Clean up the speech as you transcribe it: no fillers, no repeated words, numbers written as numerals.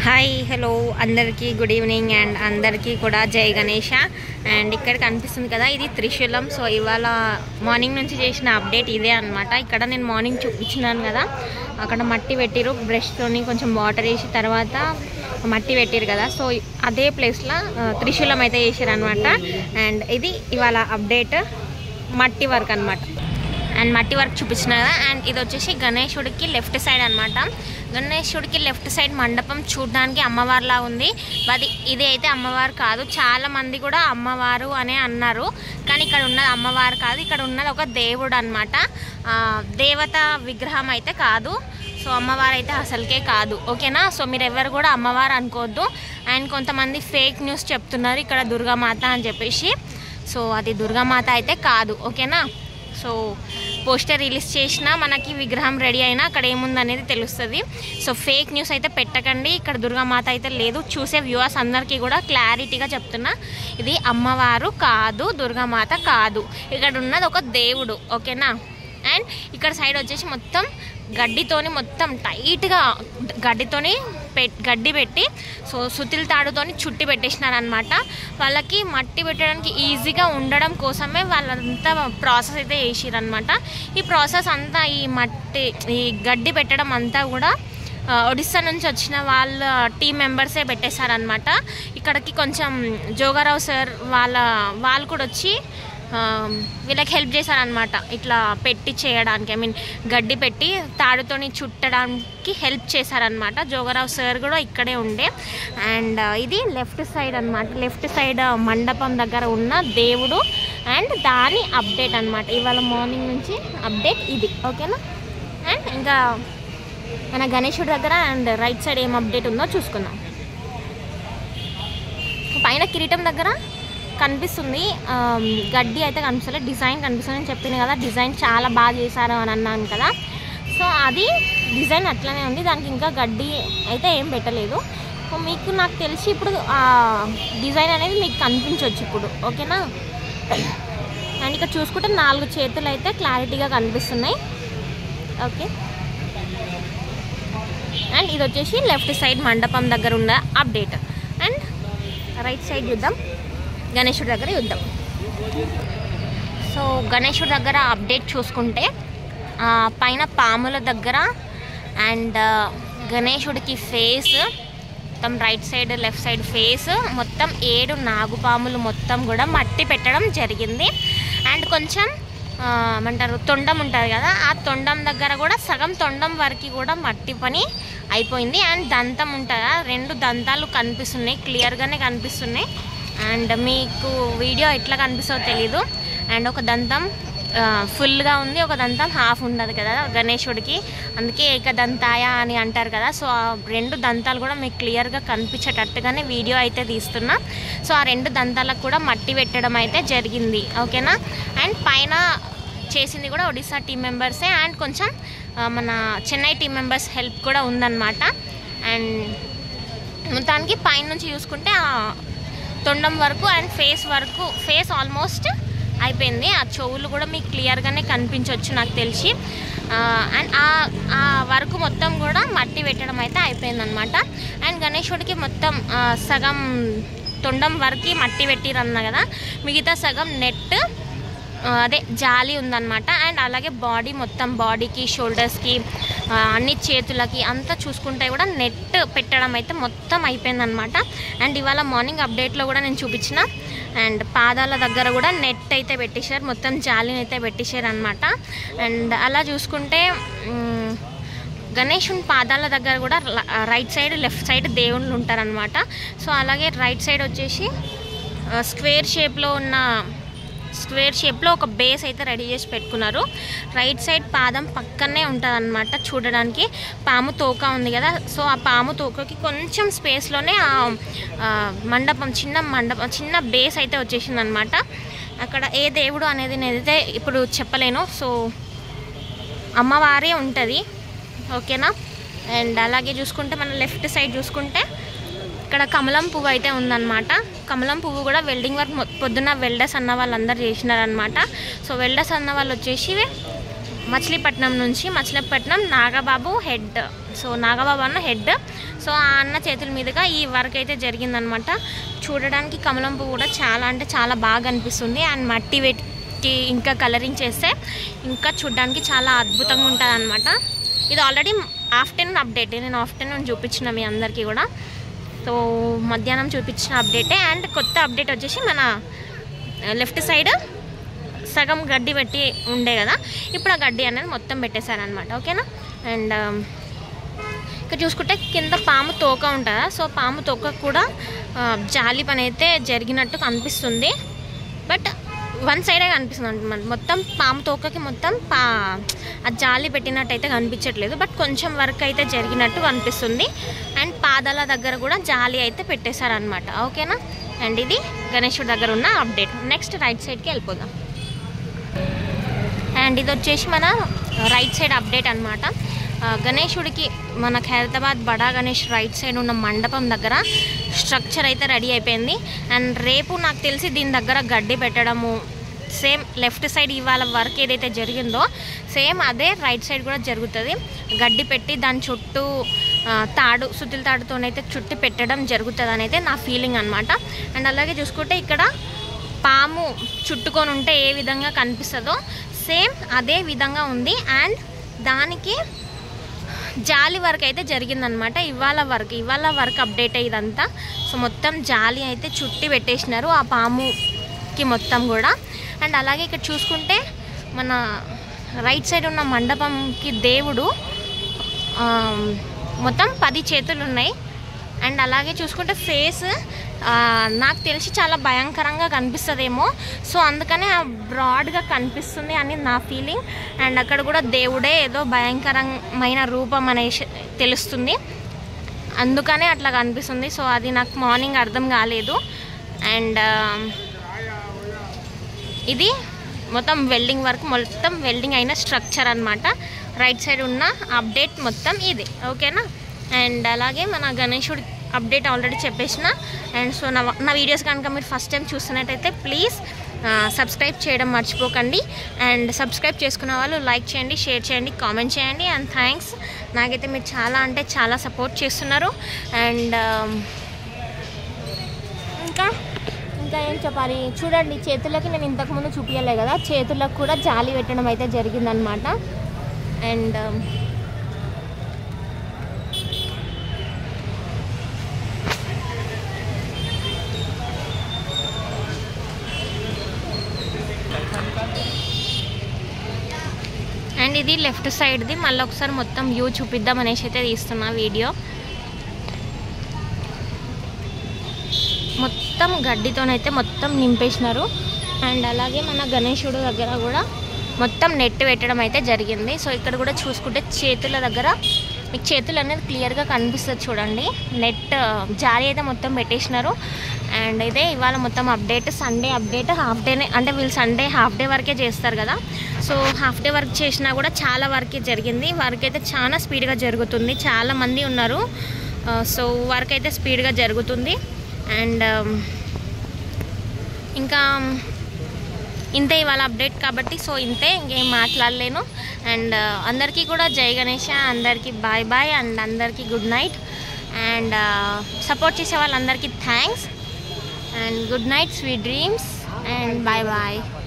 Hi hello అందరికీ good evening and అందరికీ కూడా జై గణేష. అండ్ ఇక్కడ కనిపిస్తుంది కదా, ఇది త్రిశూలం. సో ఇవాళ మార్నింగ్ నుంచి చేసిన అప్డేట్ ఇదే అనమాట. ఇక్కడ నేను మార్నింగ్ చూపించినాను కదా, అక్కడ మట్టి పెట్టిరు, బ్రష్తోని కొంచెం వాటర్ వేసి తర్వాత మట్టి పెట్టిరు కదా. సో అదే ప్లేస్లో త్రిశూలం అయితే చేసారు అనమాట. అండ్ ఇది ఇవాళ అప్డేట్ మట్టి వర్క్ అనమాట. అండ్ మట్టి వర్క్ చూపించిన కదా. అండ్ ఇది వచ్చేసి గణేశుడికి లెఫ్ట్ సైడ్ అనమాట. గణేశుడికి లెఫ్ట్ సైడ్ మండపం చూడడానికి అమ్మవారిలా ఉంది. ఇది అయితే అమ్మవారు కాదు. చాలామంది కూడా అమ్మవారు అనే అన్నారు, కానీ ఇక్కడ ఉన్నది అమ్మవారు కాదు, ఇక్కడ ఉన్నది ఒక దేవుడు అనమాట. దేవత విగ్రహం అయితే కాదు. సో అమ్మవారు అయితే అసలుకే కాదు, ఓకేనా. సో మీరు ఎవరు కూడా అమ్మవారు అనుకోవద్దు. అండ్ కొంతమంది ఫేక్ న్యూస్ చెప్తున్నారు ఇక్కడ దుర్గామాత అని చెప్పేసి. సో అది దుర్గామాత అయితే కాదు, ఓకేనా. సో పోస్టర్ రిలీజ్ చేసినా మనకి విగ్రహం రెడీ అయినా అక్కడ ఏముందనేది తెలుస్తుంది. సో ఫేక్ న్యూస్ అయితే పెట్టకండి, ఇక్కడ దుర్గామాత అయితే లేదు. చూసే వ్యూవర్స్ అందరికీ కూడా క్లారిటీగా చెప్తున్నా, ఇది అమ్మవారు కాదు, దుర్గామాత కాదు, ఇక్కడ ఉన్నది ఒక దేవుడు, ఓకేనా. అండ్ ఇక్కడ సైడ్ వచ్చేసి మొత్తం గడ్డితోని, మొత్తం టైట్గా గడ్డి పెట్టి సో సుతిల తాడుతోని చుట్టి పెట్టేసినారనమాట. వాళ్ళకి మట్టి పెట్టడానికి ఈజీగా ఉండడం కోసమే వాళ్ళంతా ప్రాసెస్ అయితే చేసిరనమాట. ఈ ప్రాసెస్ అంతా ఈ గడ్డి పెట్టడం అంతా కూడా ఒడిస్సా నుంచి వచ్చిన వాళ్ళ టీం మెంబర్సే పెట్టేశారనమాట. ఇక్కడికి కొంచెం జోగారావు సార్ వాళ్ళు కూడా వచ్చి వీళ్ళకి హెల్ప్ చేశారనమాట. ఇట్లా పెట్టి చేయడానికి, ఐ మీన్ గడ్డి పెట్టి తాడుతోని చుట్టడానికి హెల్ప్ చేశారనమాట. జోగారావు సార్ కూడా ఇక్కడే ఉండే. అండ్ ఇది లెఫ్ట్ సైడ్ అనమాట. లెఫ్ట్ సైడ్ మండపం దగ్గర ఉన్న దేవుడు అండ్ దాని అప్డేట్ అనమాట. ఇవాళ మార్నింగ్ నుంచి అప్డేట్ ఇది, ఓకేనా. అండ్ ఇంకా మన గణేశుడి దగ్గర అండ్ రైట్ సైడ్ ఏం అప్డేట్ ఉందో చూసుకుందాం. పైన కిరీటం దగ్గర కనిపిస్తుంది గడ్డి అయితే కనిపిస్తలేదు, డిజైన్ కనిపిస్తుంది అని చెప్పింది కదా. డిజైన్ చాలా బాగా చేశారు అని అన్నాను కదా. సో అది డిజైన్ అట్లనే ఉంది, దానికి ఇంకా గడ్డి అయితే ఏం పెట్టలేదు. సో మీకు నాకు తెలిసి ఇప్పుడు ఆ డిజైన్ అనేది మీకు కనిపించవచ్చు ఇప్పుడు, ఓకేనా. అండ్ ఇక్కడ చూసుకుంటే 4 చేతులు అయితే క్లారిటీగా కనిపిస్తున్నాయి, ఓకే. అండ్ ఇది వచ్చేసి లెఫ్ట్ సైడ్ మండపం దగ్గర ఉన్న అప్డేట్. అండ్ రైట్ సైడ్ చూద్దాం, గణేశుడి దగ్గర చూద్దాం. సో గణేశుడి దగ్గర అప్డేట్ చూసుకుంటే పైన పాముల దగ్గర అండ్ గణేశుడికి ఫేస్ మొత్తం right side left side face మొత్తం 7 నాగుపాములు మొత్తం కూడా మట్టి పెట్టడం జరిగింది. అండ్ కొంచెం ఏమంటారు తొండం ఉంటుంది కదా, ఆ తొండం దగ్గర కూడా సగం తొండం వరకు కూడా మట్టి పని అయిపోయింది. అండ్ దంతం ఉంటుందా, 2 దంతాలు కనిపిస్తున్నాయి, క్లియర్గానే కనిపిస్తున్నాయి. అండ్ మీకు వీడియో ఎట్లా కనిపిస్తుందో తెలీదు. అండ్ ఒక దంతం ఫుల్గా ఉంది, ఒక దంతం హాఫ్ ఉండదు కదా గణేశుడికి, అందుకే ఏకదంతాయ అని అంటారు కదా. సో ఆ 2 దంతాలు కూడా మీకు క్లియర్గా కనిపించేటట్టుగానే వీడియో అయితే తీస్తున్నా. సో ఆ 2 దంతాలకు కూడా మట్టి పెట్టడం అయితే జరిగింది, ఓకేనా. అండ్ పైన చేసింది కూడా ఒడిస్సా టీం మెంబర్సే అండ్ కొంచెం మన చెన్నై టీం మెంబర్స్ హెల్ప్ కూడా ఉందన్నమాట. అండ్ మొత్తానికి పైన నుంచి చూసుకుంటే తొండం వరకు అండ్ ఫేస్ ఆల్మోస్ట్ అయిపోయింది. ఆ చెవులు కూడా మీకు క్లియర్గానే కనిపించవచ్చు నాకు తెలిసి. అండ్ ఆ వరకు మొత్తం కూడా మట్టి పెట్టడం అయితే అయిపోయిందనమాట. అండ్ గణేశుడికి మొత్తం సగం తొండం వరకు మట్టి పెట్టిరన్నా కదా, మిగతా సగం నెట్ అదే జాలి ఉందన్నమాట. అండ్ అలాగే బాడీ మొత్తం బాడీకి షోల్డర్స్కి అన్ని చేతులకి అంతా చూసుకుంటే కూడా నెట్ పెట్టడం అయితే మొత్తం అయిపోయిందనమాట. అండ్ ఇవాళ మార్నింగ్ అప్డేట్లో కూడా నేను చూపించిన. అండ్ పాదాల దగ్గర కూడా నెట్ అయితే పెట్టేశారు, మొత్తం జాలిని అయితే పెట్టేశారు అనమాట. అండ్ అలా చూసుకుంటే గణేశుని పాదాల దగ్గర కూడా రైట్ సైడ్ లెఫ్ట్ సైడ్ దేవుళ్ళు ఉంటారనమాట. సో అలాగే రైట్ సైడ్ వచ్చేసి స్క్వేర్ షేప్లో ఒక బేస్ అయితే రెడీ చేసి పెట్టుకున్నారు. రైట్ సైడ్ పాదం పక్కనే ఉంటుంది అనమాట. చూడడానికి పాము తోక ఉంది కదా, సో ఆ పాము తోకకి కొంచెం స్పేస్లోనే చిన్న బేస్ అయితే వచ్చేసింది అనమాట. అక్కడ ఏ దేవుడు అనేది నేనైతే ఇప్పుడు చెప్పలేను. సో అమ్మవారే ఉంటుంది, ఓకేనా. అండ్ అలాగే చూసుకుంటే మన లెఫ్ట్ సైడ్ చూసుకుంటే ఇక్కడ కమలం పువ్వు అయితే ఉందన్నమాట. కమలం పువ్వు కూడా వెల్డింగ్ వర్క్ పొద్దున్న వెల్డర్స్ అన్న వాళ్ళందరూ చేసినారనమాట. సో వెల్డర్స్ అన్న వాళ్ళు వచ్చేసి మచిలీపట్నం నుంచి, మచిలీపట్నం నాగబాబు హెడ్. సో నాగబాబు అన్న హెడ్. సో ఆ అన్న చేతుల మీదుగా ఈ వర్క్ అయితే జరిగిందనమాట. చూడడానికి కమలం పువ్వు కూడా చాలా అంటే చాలా బాగా అనిపిస్తుంది. అండ్ మట్టి పెట్టి ఇంకా కలరింగ్ చేస్తే ఇంకా చూడడానికి చాలా అద్భుతంగా ఉంటుంది అనమాట. ఇది ఆల్రెడీ ఆఫ్టర్నూన్ అప్డేట్, నేను ఆఫ్టర్నూన్ చూపించిన మీ అందరికీ కూడా. సో మధ్యాహ్నం చూపించిన అప్డేటే. అండ్ కొత్త అప్డేట్ వచ్చేసి మన లెఫ్ట్ సైడ్ సగం గడ్డి పెట్టి ఉండే కదా, ఇప్పుడు ఆ గడ్డి అనేది మొత్తం పెట్టేశారనమాట. ఓకేనా. అండ్ ఇక్కడ చూసుకుంటే కింద పాము తోక ఉంటుందా, సో పాము తోక కూడా జాలి పని అయితే జరిగినట్టు కనిపిస్తుంది. బట్ వన్ సైడే కనిపిస్తుంది అనమాట. మొత్తం పాము తోకకి మొత్తం ఆ జాలి పెట్టినట్టు అయితే కనిపించట్లేదు. బట్ కొంచెం వర్క్ అయితే జరిగినట్టు కనిపిస్తుంది. అండ్ పాదాల దగ్గర కూడా జాలి అయితే పెట్టేశారనమాట. ఓకేనా. అండ్ ఇది గణేశుడి దగ్గర ఉన్న అప్డేట్. నెక్స్ట్ రైట్ సైడ్కి వెళ్ళిపోదాం. అండ్ ఇది వచ్చేసి మన రైట్ సైడ్ అప్డేట్ అనమాట. గణేశుడికి మన ఖైరతాబాద్ బడా గణేష్ రైట్ సైడ్ ఉన్న మండపం దగ్గర స్ట్రక్చర్ అయితే రెడీ అయిపోయింది. అండ్ రేపు నాకు తెలిసి దీని దగ్గర గడ్డి పెట్టడము, సేమ్ లెఫ్ట్ సైడ్ ఇవాళ వర్క్ ఏదైతే జరిగిందో సేమ్ అదే రైట్ సైడ్ కూడా జరుగుతుంది. గడ్డి పెట్టి దాని చుట్టూ తాడు, సుతిల తాడుతోనైతే చుట్టి పెట్టడం జరుగుతుంది అని అయితే నా ఫీలింగ్ అనమాట. అండ్ అలాగే చూసుకుంటే ఇక్కడ పాము చుట్టుకొని ఉంటే ఏ విధంగా కనిపిస్తుందో సేమ్ అదే విధంగా ఉంది. అండ్ దానికి జాలి వర్క్ అయితే జరిగిందనమాట. ఇవాళ వర్క్ అప్డేట్ ఇదంతా. సో మొత్తం జాలి అయితే చుట్టి పెట్టేసినారు ఆ పాముకి మొత్తం కూడా. అండ్ అలాగే ఇక్కడ చూసుకుంటే మన రైట్ సైడ్ ఉన్న మండపంకి దేవుడు మొత్తం 10 చేతులు ఉన్నాయి. అండ్ అలాగే చూసుకుంటే ఫేస్ నాకు తెలిసి చాలా భయంకరంగా కనిపిస్తుందేమో, సో అందుకనే ఆ బ్రాడ్గా కనిపిస్తుంది అని నా ఫీలింగ్. అండ్ అక్కడ కూడా దేవుడే ఏదో భయంకరమైన రూపం అనేసి తెలుస్తుంది, అందుకనే అట్లా కనిపిస్తుంది. సో అది నాకు మార్నింగ్ అర్థం కాలేదు. అండ్ ఇది మొత్తం వెల్డింగ్ వర్క్, మొత్తం వెల్డింగ్ అయిన స్ట్రక్చర్ అనమాట. రైట్ సైడ్ ఉన్న అప్డేట్ మొత్తం ఇది. ఓకేనా. అండ్ అలాగే మన గణేశుడి అప్డేట్ ఆల్రెడీ చెప్పేసిన. అండ్ సో నా వీడియోస్ కనుక మీరు ఫస్ట్ టైం చూస్తున్నట్టయితే ప్లీజ్ సబ్స్క్రైబ్ చేయడం మర్చిపోకండి. అండ్ సబ్స్క్రైబ్ చేసుకున్న వాళ్ళు లైక్ చేయండి, షేర్ చేయండి, కామెంట్ చేయండి. అండ్ థ్యాంక్స్, నాకైతే మీరు చాలా అంటే చాలా సపోర్ట్ చేస్తున్నారు. అండ్ ఇంకా ఏం చెప్పాలి, చూడండి చేతులకి నేను ఇంతకుముందు చూపించలే కదా, చేతులకు కూడా జాలి పెట్టడం అయితే జరిగిందనమాట. అండ్ ఇది లెఫ్ట్ సైడ్ది. మళ్ళీ ఒకసారి మొత్తం వ్యూ చూపిద్దాం అనేసి అయితే తీస్తున్నా వీడియో. మొత్తం గడ్డితోనైతే మొత్తం నింపేసినారు. అండ్ అలాగే మన గణేశుడు దగ్గర కూడా మొత్తం నెట్ పెట్టడం అయితే జరిగింది. సో ఇక్కడ కూడా చూసుకుంటే చేతుల దగ్గర మీకు చేతులు అనేది క్లియర్గా కనిపిస్తుంది చూడండి. నెట్ జారీ అయితే మొత్తం పెట్టేసినారు. అండ్ ఇదే ఇవాళ మొత్తం అప్డేట్. సండే అప్డేట్ హాఫ్ డేనే, అంటే వీళ్ళు సండే హాఫ్ డే వరకే చేస్తారు కదా. సో హాఫ్ డే వర్క్ చేసినా కూడా చాలా వర్క్ జరిగింది. వర్క్ అయితే చాలా స్పీడ్గా జరుగుతుంది, చాలా మంది ఉన్నారు. సో వర్క్ అయితే స్పీడ్గా జరుగుతుంది. అండ్ ఇంకా ఇంతే ఇవాళ అప్డేట్ కాబట్టి, సో ఇంతే, ఇంకేం మాట్లాడలేను. అండ్ అందరికీ కూడా జై గణేష, అందరికీ బాయ్ బాయ్. అండ్ అందరికీ గుడ్ నైట్. అండ్ సపోర్ట్ చేసే వాళ్ళందరికీ thanks. And good night, sweet dreams, and bye bye.